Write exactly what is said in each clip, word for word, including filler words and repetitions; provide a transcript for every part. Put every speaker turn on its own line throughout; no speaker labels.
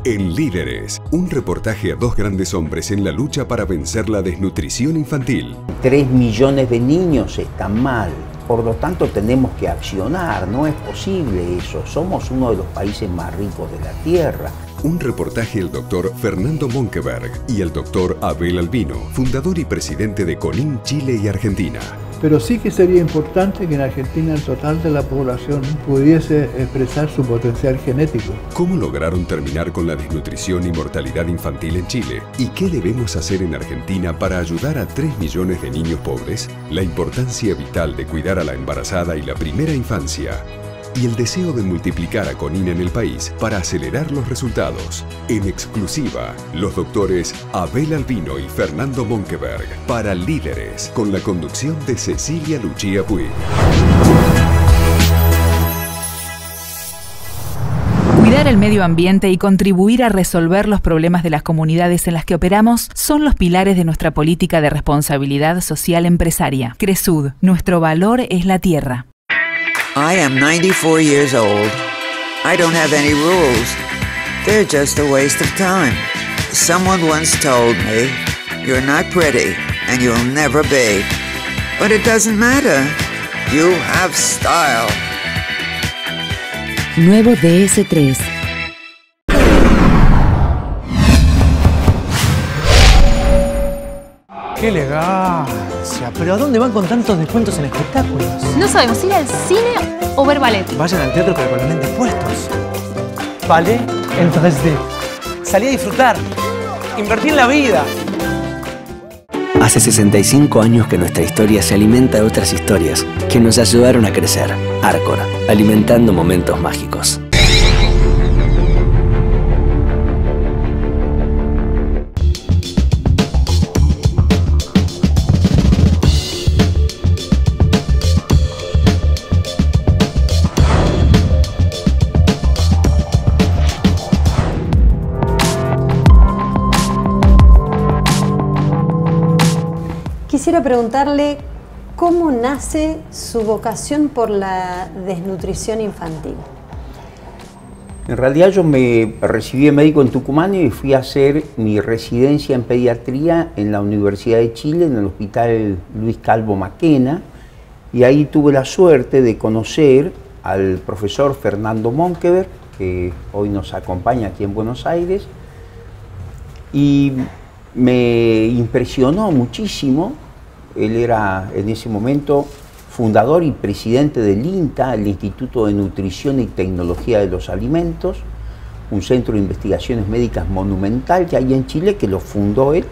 En Líderes, un reportaje a dos grandes hombres en la lucha para vencer la desnutrición infantil.
Tres millones de niños están mal, por lo tanto tenemos que accionar, no es posible eso, somos uno de los países más ricos de la Tierra.
Un reportaje del doctor Fernando Monkeberg y el doctor Abel Albino, fundador y presidente de CONIN Chile y Argentina.
Pero sí que sería importante que en Argentina el total de la población pudiese expresar su potencial genético.
¿Cómo lograron terminar con la desnutrición y mortalidad infantil en Chile? ¿Y qué debemos hacer en Argentina para ayudar a tres millones de niños pobres? La importancia vital de cuidar a la embarazada y la primera infancia. Y el deseo de multiplicar a CONIN en el país para acelerar los resultados. En exclusiva, los doctores Abel Albino y Fernando Monkeberg para Líderes, con la conducción de Cecilia Lucía Puig.
Cuidar el medio ambiente y contribuir a resolver los problemas de las comunidades en las que operamos son los pilares de nuestra política de responsabilidad social empresaria. Cresud, nuestro valor es la tierra.
I am ninety-four years old. I don't have any rules. They're just a waste of time. Someone once told me, you're not pretty and you'll never be. But it doesn't matter. You have style.
Nuevo D S tres.
¡Qué elegancia! ¿Pero a dónde van con tantos descuentos en espectáculos?
No sabemos ir al cine o ver ballet.
Vayan al teatro pero con los lentes puestos. Ballet en tres D. Salí a disfrutar. Invertí en la vida.
Hace sesenta y cinco años que nuestra historia se alimenta de otras historias que nos ayudaron a crecer. Arcor, alimentando momentos mágicos.
Quisiera preguntarle cómo nace su vocación por la desnutrición infantil.
En realidad yo me recibí de médico en Tucumán y fui a hacer mi residencia en pediatría en la Universidad de Chile, en el Hospital Luis Calvo Maquena, y ahí tuve la suerte de conocer al profesor Fernando Monkeberg, que hoy nos acompaña aquí en Buenos Aires, y me impresionó muchísimo. Él era en ese momento fundador y presidente del INTA, el Instituto de Nutrición y Tecnología de los Alimentos, un centro de investigaciones médicas monumental que hay en Chile, que lo fundó él,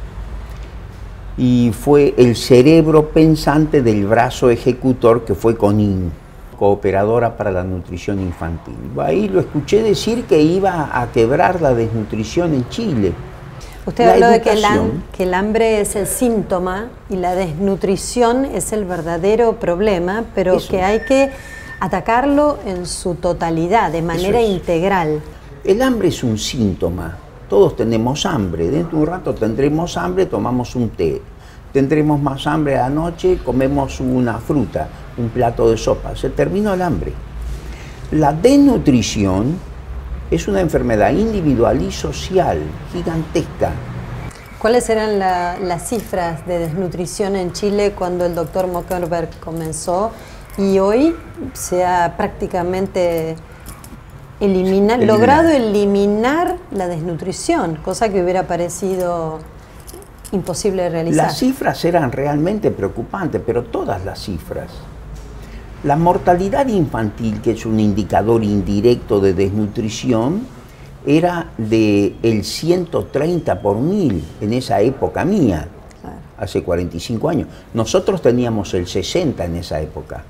y fue el cerebro pensante del brazo ejecutor que fue CONIN, Cooperadora para la Nutrición Infantil. Ahí lo escuché decir que iba a quebrar la desnutrición en Chile.
Usted habló de que el, que el hambre es el síntoma y la desnutrición es el verdadero problema, pero Eso. que hay que atacarlo en su totalidad, de manera es. integral.
El hambre es un síntoma. Todos tenemos hambre. Dentro de un rato tendremos hambre, tomamos un té. Tendremos más hambre a la noche, comemos una fruta, un plato de sopa. Se terminó el hambre. La desnutrición es una enfermedad individual y social gigantesca.
¿Cuáles eran la, las cifras de desnutrición en Chile cuando el doctor Monkeberg comenzó y hoy se ha prácticamente elimina, eliminar. logrado eliminar la desnutrición, cosa que hubiera parecido imposible de realizar?
Las cifras eran realmente preocupantes, pero todas las cifras. La mortalidad infantil, que es un indicador indirecto de desnutrición, era de el ciento treinta por mil en esa época mía, claro. Hace cuarenta y cinco años. Nosotros teníamos el sesenta en esa época.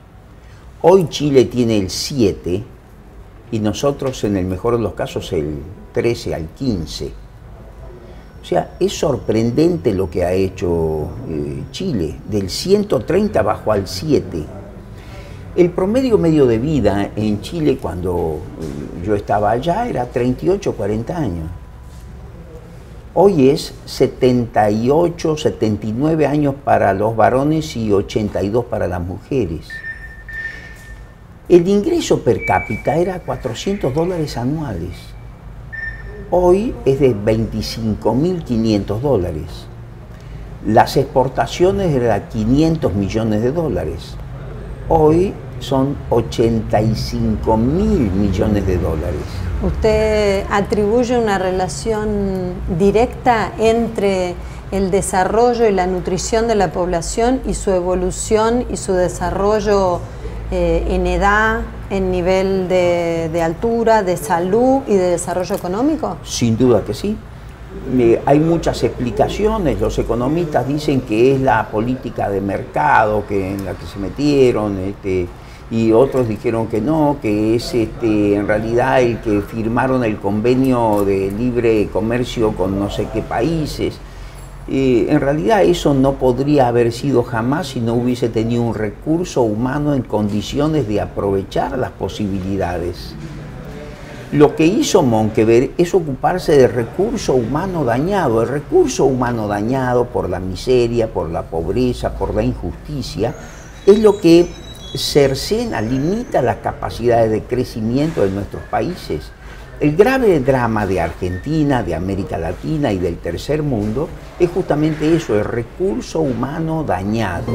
Hoy Chile tiene el siete y nosotros en el mejor de los casos el trece al quince. O sea, es sorprendente lo que ha hecho eh, Chile. Del ciento treinta bajó al siete. El promedio medio de vida en Chile cuando yo estaba allá era treinta y ocho, cuarenta años. Hoy es setenta y ocho, setenta y nueve años para los varones y ochenta y dos para las mujeres. El ingreso per cápita era cuatrocientos dólares anuales. hoy es de veinticinco mil quinientos dólares. Las exportaciones eran quinientos millones de dólares. Hoy son ochenta y cinco mil millones de dólares.
¿Usted atribuye una relación directa entre el desarrollo y la nutrición de la población y su evolución y su desarrollo eh, en edad, en nivel de, de altura, de salud y de desarrollo económico?
Sin duda que sí. Eh, hay muchas explicaciones. Los economistas dicen que es la política de mercado que, en la que se metieron, este, y otros dijeron que no, que es este, en realidad el que firmaron el convenio de libre comercio con no sé qué países. Eh, en realidad eso no podría haber sido jamás si no hubiese tenido un recurso humano en condiciones de aprovechar las posibilidades. Lo que hizo Monkeberg es ocuparse del recurso humano dañado. El recurso humano dañado por la miseria, por la pobreza, por la injusticia, es lo que cercena, limita las capacidades de crecimiento de nuestros países. El grave drama de Argentina, de América Latina y del tercer mundo es justamente eso, el recurso humano dañado.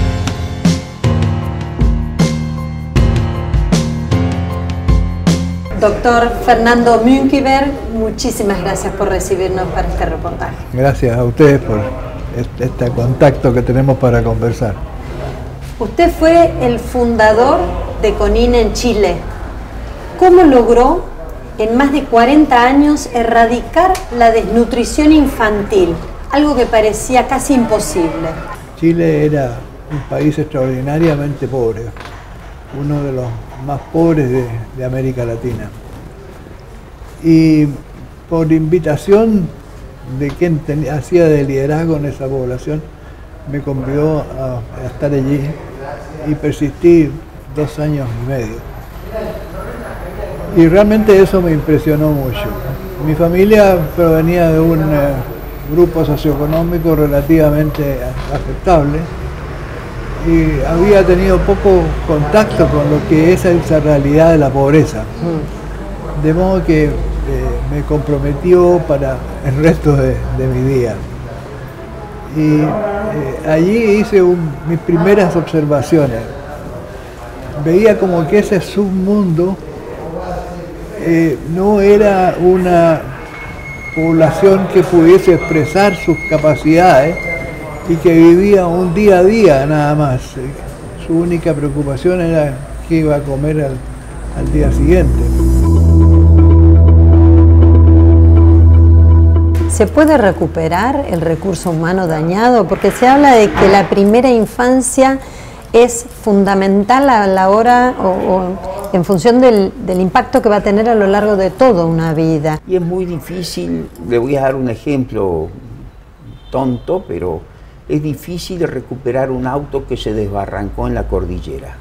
Doctor Fernando Monkeberg, muchísimas gracias por recibirnos para este reportaje.
Gracias a ustedes por este, este contacto que tenemos para conversar.
Usted fue el fundador de CONINA en Chile. ¿Cómo logró en más de cuarenta años erradicar la desnutrición infantil? Algo que parecía casi imposible.
Chile era un país extraordinariamente pobre, uno de los más pobres de, de América Latina. Y por invitación de quien tenía, hacía de liderazgo en esa población, me convidó a, a estar allí y persistí dos años y medio. Y realmente eso me impresionó mucho. Mi familia provenía de un eh, grupo socioeconómico relativamente aceptable y había tenido poco contacto con lo que es esa realidad de la pobreza. De modo que eh, me comprometió para el resto de, de mi día. Y eh, allí hice un, mis primeras observaciones. Veía como que ese submundo eh, no era una población que pudiese expresar sus capacidades y que vivía un día a día nada más. Su única preocupación era qué iba a comer al, al día siguiente.
¿Se puede recuperar el recurso humano dañado? Porque se habla de que la primera infancia es fundamental a la hora o, o en función del, del impacto que va a tener a lo largo de toda una vida.
Y es muy difícil, le voy a dar un ejemplo tonto, pero es difícil recuperar un auto que se desbarrancó en la cordillera.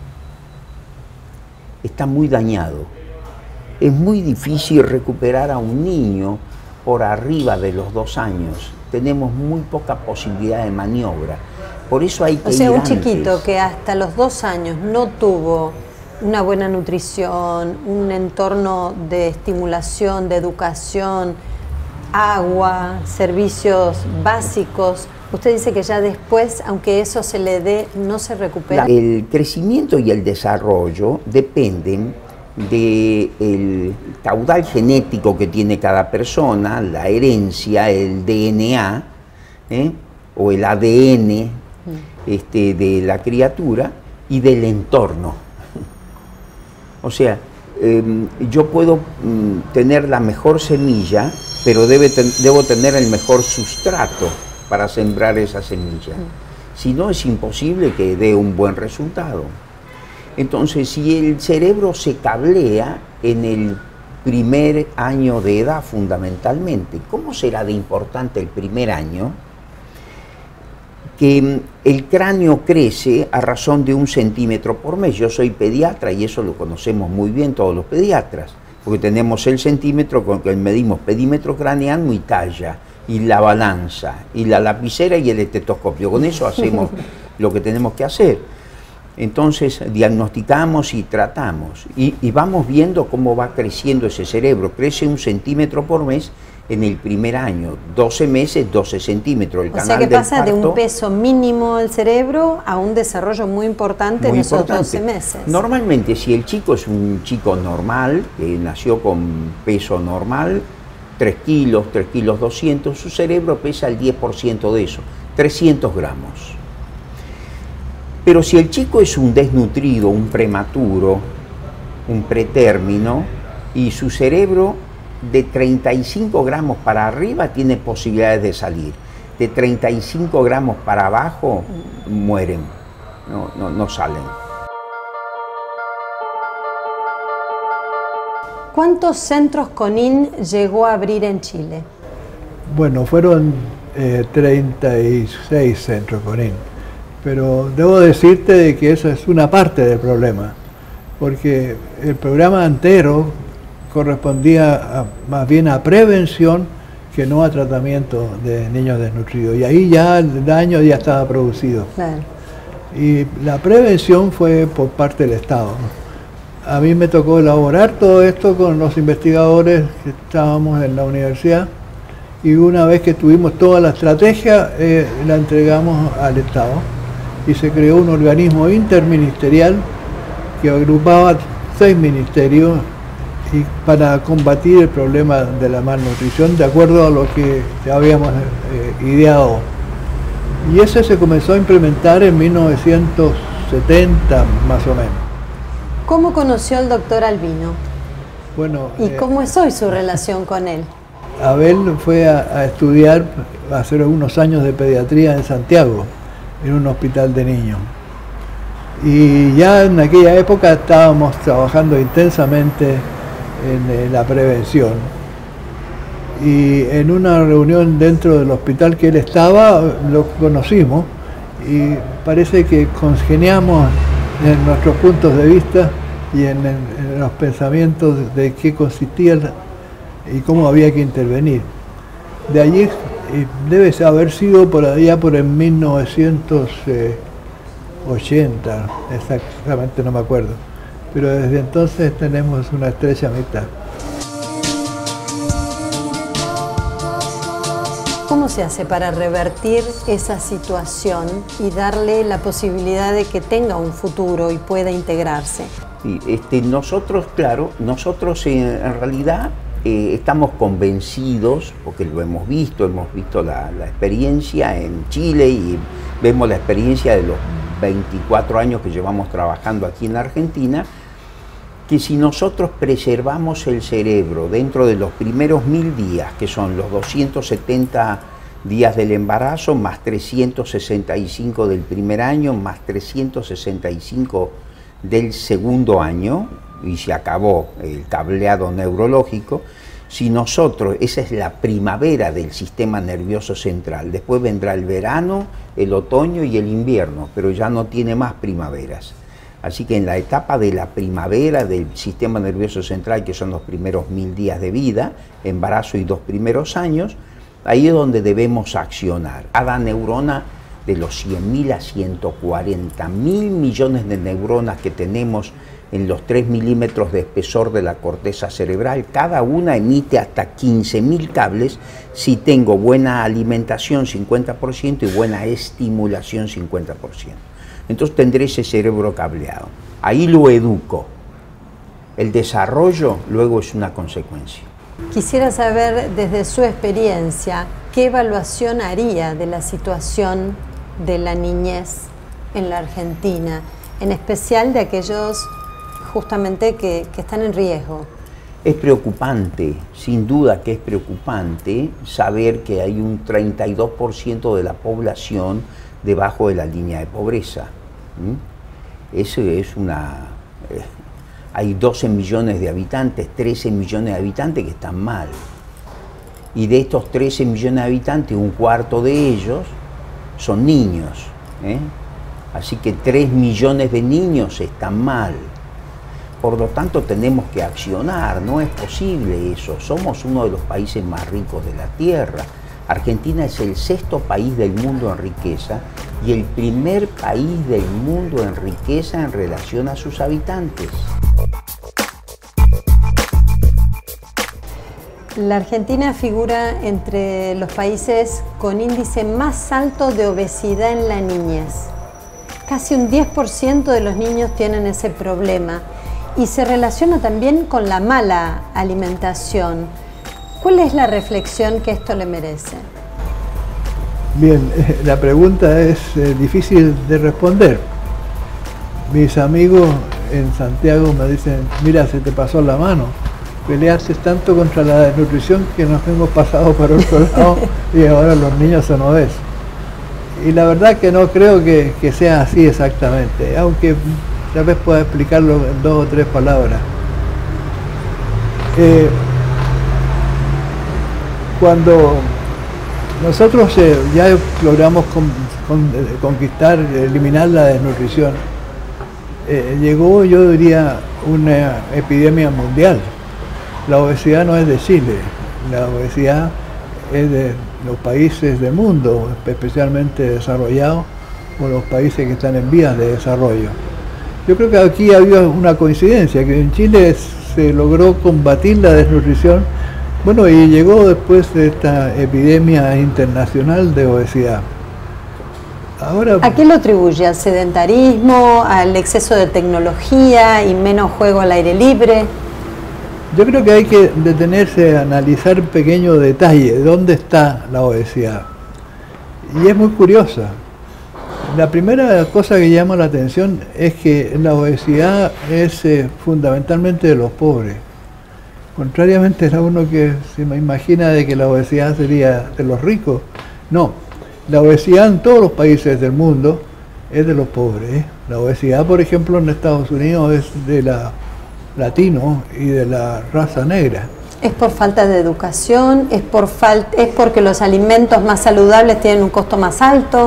Está muy dañado. Es muy difícil recuperar a un niño por arriba de los dos años. Tenemos muy poca posibilidad de maniobra. Por eso hay que
O sea,
ir
un
antes.
chiquito que hasta los dos años no tuvo una buena nutrición, un entorno de estimulación, de educación, agua, servicios básicos, usted dice que ya después, aunque eso se le dé, no se recupera.
El crecimiento y el desarrollo dependen del caudal genético que tiene cada persona, la herencia, el D N A, ¿eh? o el A D N mm. este, de la criatura y del entorno. O sea, eh, yo puedo mm, tener la mejor semilla, pero debe ten, debo tener el mejor sustrato para sembrar esa semilla. Mm. Si no, es imposible que dé un buen resultado. Entonces, si el cerebro se cablea en el primer año de edad fundamentalmente, ¿cómo será de importante el primer año? Que el cráneo crece a razón de un centímetro por mes. Yo soy pediatra y eso lo conocemos muy bien todos los pediatras, porque tenemos el centímetro con que medimos pedímetro craneano y talla, y la balanza, y la lapicera y el estetoscopio. Con eso hacemos lo que tenemos que hacer. Entonces diagnosticamos y tratamos y, y vamos viendo cómo va creciendo ese cerebro. Crece un centímetro por mes en el primer año, doce meses, doce centímetros. El
o
canal
sea que
del
pasa
parto,
de un peso mínimo del cerebro a un desarrollo muy importante
muy
en esos
importante.
doce meses.
Normalmente, si el chico es un chico normal, que nació con peso normal, tres kilos, tres kilos doscientos, su cerebro pesa el diez por ciento de eso, trescientos gramos. Pero si el chico es un desnutrido, un prematuro, un pretérmino, y su cerebro de treinta y cinco gramos para arriba tiene posibilidades de salir, de treinta y cinco gramos para abajo mueren, no, no, no salen.
¿Cuántos centros CONIN llegó a abrir en Chile?
Bueno, fueron eh, treinta y seis centros CONIN. Pero debo decirte de que esa es una parte del problema, porque el programa entero correspondía a, más bien a prevención que no a tratamiento de niños desnutridos. Y ahí ya el daño ya estaba producido.
Claro.
Y la prevención fue por parte del Estado. A mí me tocó elaborar todo esto con los investigadores que estábamos en la universidad, y una vez que tuvimos toda la estrategia, eh, la entregamos al Estado. Y se creó un organismo interministerial que agrupaba seis ministerios y para combatir el problema de la malnutrición de acuerdo a lo que habíamos eh, ideado. Y ese se comenzó a implementar en mil novecientos setenta más o menos.
¿Cómo conoció al doctor Albino?
Bueno,
¿Y
eh,
cómo es hoy su relación con él?
Abel fue a, a estudiar, a hacer unos años de pediatría en Santiago, en un hospital de niños. Y ya en aquella época estábamos trabajando intensamente en, en la prevención. Y en una reunión dentro del hospital que él estaba, lo conocimos y parece que congeniamos en nuestros puntos de vista y en, en, en los pensamientos de qué consistía y cómo había que intervenir. De allí debe haber sido por allá por en mil novecientos ochenta, exactamente no me acuerdo, pero desde entonces tenemos una estrecha amistad.
¿Cómo se hace para revertir esa situación y darle la posibilidad de que tenga un futuro y pueda integrarse?
Sí, este, nosotros, claro, nosotros en, en realidad Eh, estamos convencidos, porque lo hemos visto, hemos visto la, la experiencia en Chile y vemos la experiencia de los veinticuatro años que llevamos trabajando aquí en la Argentina, que si nosotros preservamos el cerebro dentro de los primeros mil días, que son los doscientos setenta días del embarazo, más trescientos sesenta y cinco del primer año, más trescientos sesenta y cinco del segundo año, y se acabó el cableado neurológico, si nosotros, esa es la primavera del sistema nervioso central, después vendrá el verano, el otoño y el invierno, pero ya no tiene más primaveras. Así que en la etapa de la primavera del sistema nervioso central, que son los primeros mil días de vida, embarazo y dos primeros años, ahí es donde debemos accionar. Cada neurona, de los cien mil a ciento cuarenta mil millones de neuronas que tenemos en los tres milímetros de espesor de la corteza cerebral, cada una emite hasta quince mil cables si tengo buena alimentación cincuenta por ciento y buena estimulación cincuenta por ciento. Entonces tendré ese cerebro cableado. Ahí lo educo. El desarrollo luego es una consecuencia.
Quisiera saber desde su experiencia, ¿qué evaluación haría de la situación de la niñez en la Argentina, en especial de aquellos justamente que, que están en riesgo?
Es preocupante, sin duda que es preocupante saber que hay un treinta y dos por ciento de la población debajo de la línea de pobreza. ¿Mm? Eso es una... Eh, hay doce millones de habitantes, trece millones de habitantes que están mal. Y de estos trece millones de habitantes, un cuarto de ellos son niños. ¿eh? Así que tres millones de niños están mal. Por lo tanto, tenemos que accionar, no es posible eso. Somos uno de los países más ricos de la Tierra. Argentina es el sexto país del mundo en riqueza y el primer país del mundo en riqueza en relación a sus habitantes.
La Argentina figura entre los países con índice más alto de obesidad en la niñez. Casi un diez por ciento de los niños tienen ese problema y se relaciona también con la mala alimentación. ¿Cuál es la reflexión que esto le merece?
Bien, la pregunta es eh, difícil de responder. Mis amigos en Santiago me dicen, mira, se te pasó la mano. Peleaste tanto contra la desnutrición que nos hemos pasado para otro lado y ahora los niños son obesos. Y la verdad que no creo que, que sea así exactamente, aunque tal vez pueda explicarlo en dos o tres palabras. Eh, cuando nosotros eh, ya logramos con, con, conquistar, eliminar la desnutrición, eh, llegó, yo diría, una epidemia mundial. La obesidad no es de Chile, la obesidad es de los países del mundo, especialmente desarrollados, o los países que están en vías de desarrollo. Yo creo que aquí había una coincidencia, que en Chile se logró combatir la desnutrición, bueno, y llegó después de esta epidemia internacional de obesidad. Ahora,
¿a qué lo atribuye? ¿Al sedentarismo, al exceso de tecnología y menos juego al aire libre?
Yo creo que hay que detenerse a analizar pequeños detalles, dónde está la obesidad. Y es muy curiosa. La primera cosa que llama la atención es que la obesidad es eh, fundamentalmente de los pobres. Contrariamente a uno que se me imagina de que la obesidad sería de los ricos. No, la obesidad en todos los países del mundo es de los pobres, ¿eh? La obesidad, por ejemplo, en Estados Unidos es de la latino y de la raza negra.
¿Es por falta de educación? ¿Es, por fal ¿Es porque los alimentos más saludables tienen un costo más alto?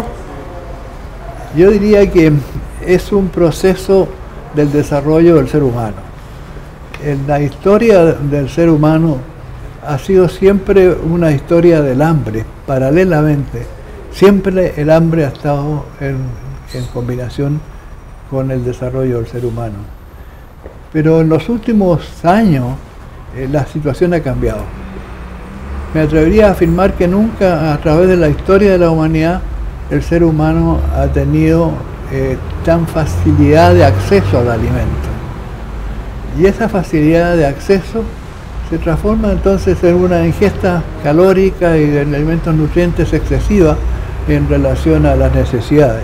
Yo diría que es un proceso del desarrollo del ser humano. En la historia del ser humano ha sido siempre una historia del hambre, paralelamente. Siempre el hambre ha estado en, en combinación con el desarrollo del ser humano. Pero en los últimos años eh, la situación ha cambiado. Me atrevería a afirmar que nunca a través de la historia de la humanidad el ser humano ha tenido eh, tan facilidad de acceso al alimento. Y esa facilidad de acceso se transforma entonces en una ingesta calórica y de alimentos nutrientes excesiva en relación a las necesidades.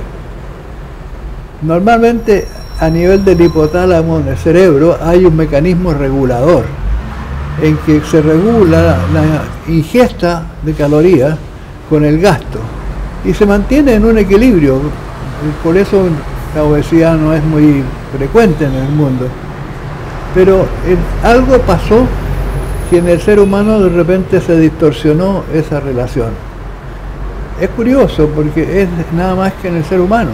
Normalmente a nivel del hipotálamo en el cerebro hay un mecanismo regulador en que se regula la ingesta de calorías con el gasto y se mantiene en un equilibrio. Por eso la obesidad no es muy frecuente en el mundo. Pero eh, algo pasó que en el ser humano de repente se distorsionó esa relación. Es curioso porque es nada más que en el ser humano.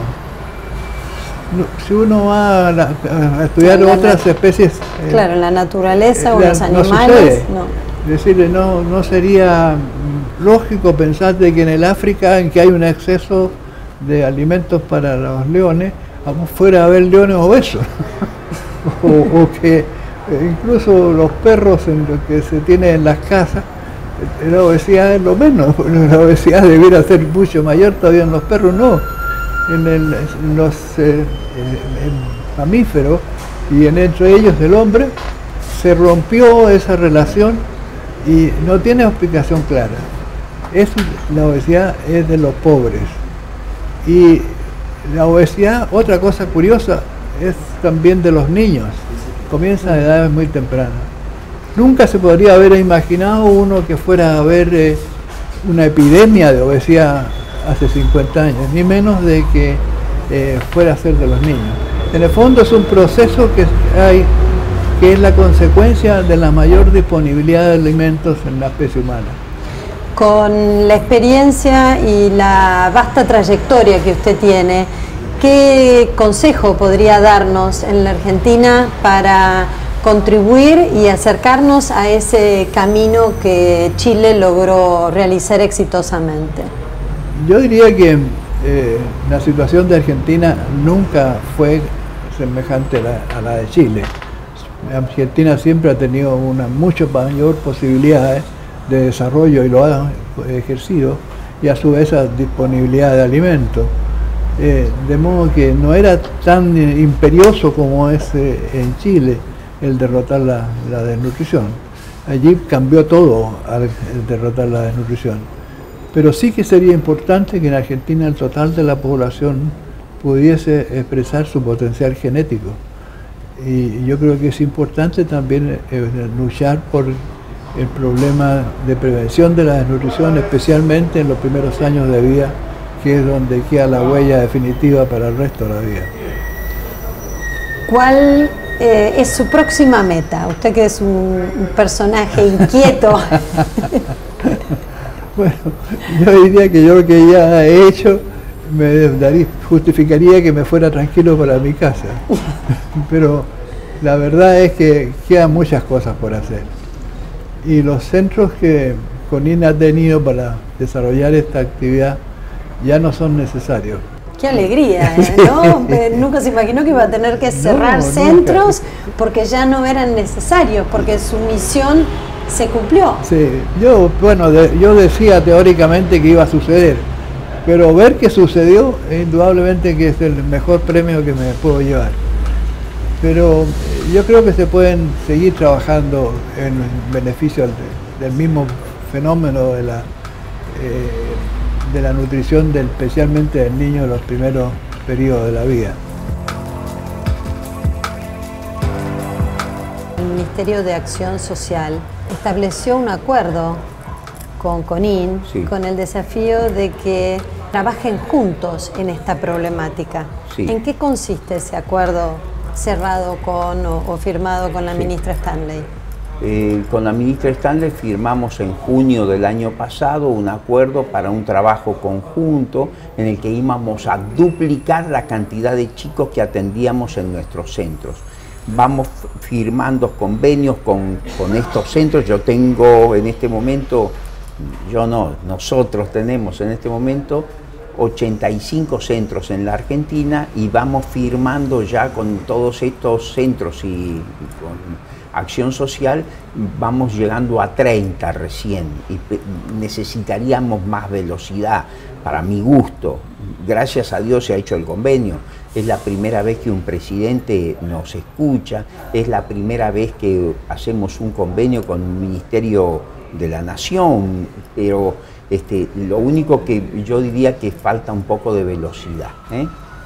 Si uno va a, la, a estudiar
la
otras especies...
Eh, claro, en la naturaleza o
la,
los
no
animales, no.
Es decir, no, no sería lógico pensar de que en el África, en que hay un exceso de alimentos para los leones, fuera a haber leones obesos. o, o que incluso los perros en lo que se tiene en las casas, la obesidad es lo menos, la obesidad debiera ser mucho mayor todavía en los perros, no. En, el, en los eh, en mamíferos y en, entre ellos el hombre, se rompió esa relación y no tiene explicación clara. Es, la obesidad es de los pobres. Y la obesidad, otra cosa curiosa, es también de los niños. Comienza a edades muy tempranas. Nunca se podría haber imaginado uno que fuera a haber eh, una epidemia de obesidad hace cincuenta años, ni menos de que eh, fuera a ser de los niños. En el fondo es un proceso que hay, que es la consecuencia de la mayor disponibilidad de alimentos en la especie humana.
Con la experiencia y la vasta trayectoria que usted tiene, ¿qué consejo podría darnos en la Argentina para contribuir y acercarnos a ese camino que Chile logró realizar exitosamente?
Yo diría que eh, la situación de Argentina nunca fue semejante a la, a la de Chile. Argentina siempre ha tenido una mucho mayor posibilidades de desarrollo y lo ha ejercido, y a su vez a disponibilidad de alimentos. Eh, de modo que no era tan imperioso como es eh, en Chile el derrotar la, la desnutrición. Allí cambió todo al el derrotar la desnutrición. Pero sí que sería importante que en Argentina el total de la población pudiese expresar su potencial genético. Y yo creo que es importante también eh, luchar por el problema de prevención de la desnutrición, especialmente en los primeros años de vida, que es donde queda la huella definitiva para el resto de la vida.
¿Cuál eh, es su próxima meta? Usted que es un, un personaje inquieto.
Bueno, yo diría que yo lo que ya he hecho me daría, justificaría que me fuera tranquilo para mi casa. Pero la verdad es que quedan muchas cosas por hacer. Y los centros que CONIN ha tenido para desarrollar esta actividad ya no son necesarios.
Qué alegría, ¿eh? ¿No? Nunca se imaginó que iba a tener que cerrar no, centros nunca. Porque ya no eran necesarios, porque su misión se cumplió.
Sí, yo, bueno, de, yo decía teóricamente que iba a suceder, pero ver que sucedió, indudablemente que es el mejor premio que me puedo llevar. Pero yo creo que se pueden seguir trabajando en beneficio del, del mismo fenómeno de la, eh, de la nutrición, del, especialmente del niño en los primeros periodos de la vida.
El Ministerio de Acción Social estableció un acuerdo con CONIN, sí, con el desafío de que trabajen juntos en esta problemática. Sí. ¿En qué consiste ese acuerdo cerrado con o, o firmado con la sí. ministra Stanley?
Eh, con la ministra Stanley firmamos en junio del año pasado un acuerdo para un trabajo conjunto en el que íbamos a duplicar la cantidad de chicos que atendíamos en nuestros centros. Vamos firmando convenios con, con estos centros. Yo tengo en este momento, yo no, nosotros tenemos en este momento ochenta y cinco centros en la Argentina y vamos firmando ya con todos estos centros y, y con Acción Social, vamos llegando a treinta recién y necesitaríamos más velocidad para mi gusto. Gracias a Dios se ha hecho el convenio. Es la primera vez que un presidente nos escucha, es la primera vez que hacemos un convenio con un ministerio de la Nación, pero este, lo único que yo diría que falta un poco de velocidad, ¿eh?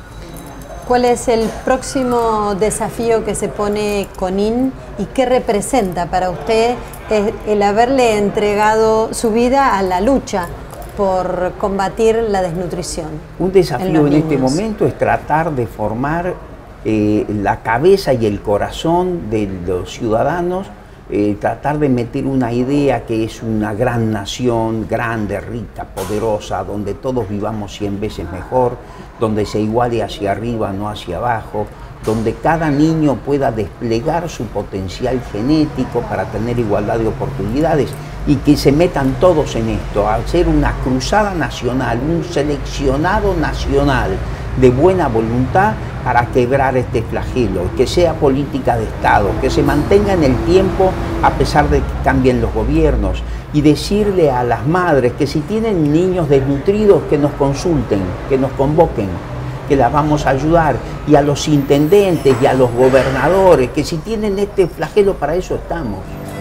¿Cuál es el próximo desafío que se pone CONIN y qué representa para usted el haberle entregado su vida a la lucha por combatir la desnutrición?
Un desafío en, en este momento es tratar de formar eh, la cabeza y el corazón de los ciudadanos, eh, tratar de meter una idea que es una gran nación, grande, rica, poderosa, donde todos vivamos cien veces mejor, donde se iguale hacia arriba, no hacia abajo, donde cada niño pueda desplegar su potencial genético para tener igualdad de oportunidades y que se metan todos en esto, a hacer una cruzada nacional, un seleccionado nacional de buena voluntad para quebrar este flagelo, que sea política de Estado, que se mantenga en el tiempo a pesar de que cambien los gobiernos, y decirle a las madres que si tienen niños desnutridos que nos consulten, que nos convoquen, que las vamos a ayudar, y a los intendentes y a los gobernadores, que si tienen este flagelo, para eso estamos.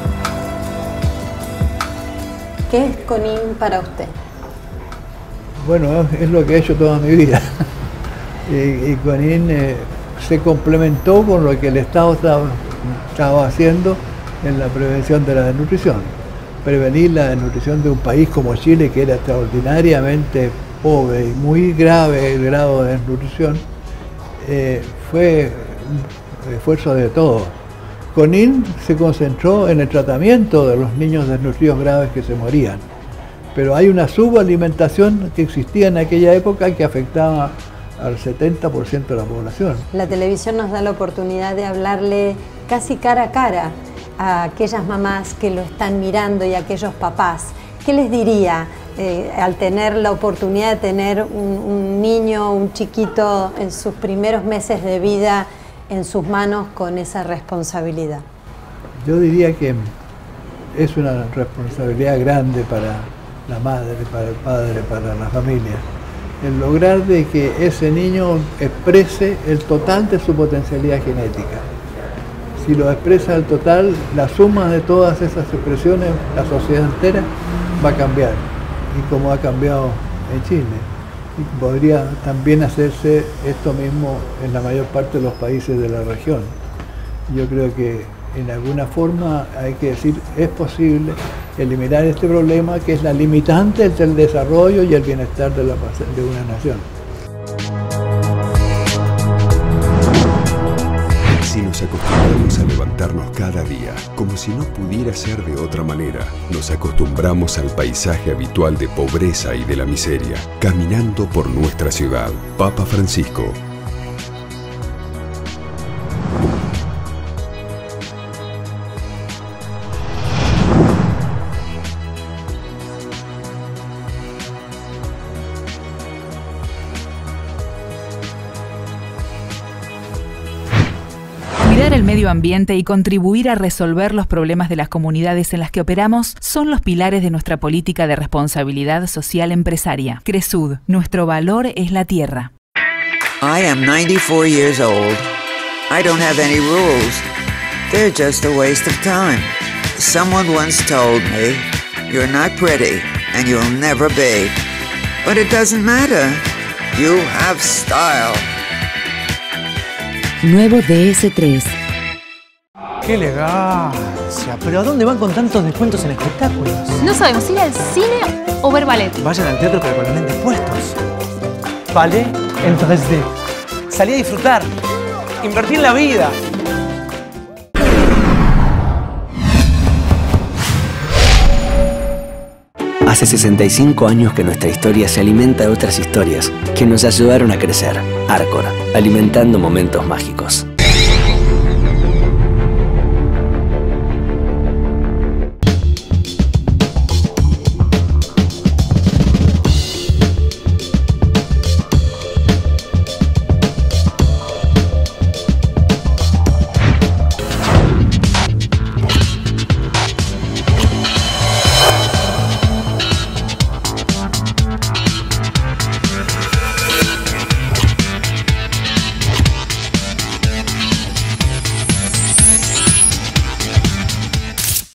¿Qué es CONIN para usted?
Bueno, es lo que he hecho toda mi vida. y, y CONIN eh, se complementó con lo que el Estado estaba, estaba haciendo en la prevención de la desnutrición. Prevenir la desnutrición de un país como Chile, que era extraordinariamente pobre y muy grave el grado de desnutrición, eh, fue un esfuerzo de todos. CONIN se concentró en el tratamiento de los niños desnutridos graves que se morían, pero hay una subalimentación que existía en aquella época que afectaba al setenta por ciento de la población.
La televisión nos da la oportunidad de hablarle casi cara a cara a aquellas mamás que lo están mirando y a aquellos papás. ¿Qué les diría eh, al tener la oportunidad de tener un, un niño, un chiquito en sus primeros meses de vida en sus manos con esa responsabilidad?
Yo diría que es una responsabilidad grande para la madre, para el padre, para la familia, el lograr de que ese niño exprese el total de su potencialidad genética. Si lo expresa al total, la suma de todas esas expresiones, la sociedad entera va a cambiar, y como ha cambiado en Chile. Y podría también hacerse esto mismo en la mayor parte de los países de la región. Yo creo que en alguna forma hay que decir, es posible eliminar este problema que es la limitante entre el desarrollo y el bienestar de, la, de una nación.
Si nos acostumbramos a levantarnos cada día, como si no pudiera ser de otra manera, nos acostumbramos al paisaje habitual de pobreza y de la miseria, caminando por nuestra ciudad. Papa Francisco.
Cuidar el medio ambiente y contribuir a resolver los problemas de las comunidades en las que operamos son los pilares de nuestra política de responsabilidad social empresaria. Cresud, nuestro valor es la tierra.
I am ninety-four years old. I don't have any rules. They're just a waste of time. Someone once told me, you're not pretty and you'll never be. But it doesn't matter. You have style.
Nuevo D S tres.
¡Qué elegancia! ¿Pero a dónde van con tantos descuentos en espectáculos?
No sabemos ir al cine o ver ballet.
Vayan al teatro pero con los lentes puestos. Ballet en tres D. Salí a disfrutar. Invertí en la vida.
Hace sesenta y cinco años que nuestra historia se alimenta de otras historias que nos ayudaron a crecer. Arcor, alimentando momentos mágicos.